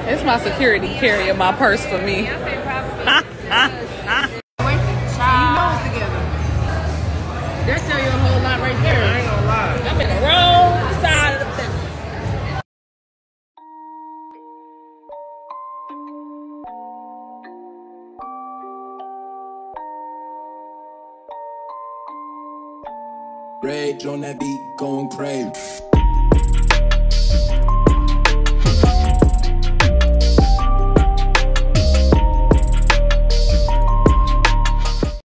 It's my security carrying my purse for me. You know it's together. That tell you a whole lot right there. I ain't gonna lie. I'm in the wrong side of the fence. Rage on that beat, going crazy.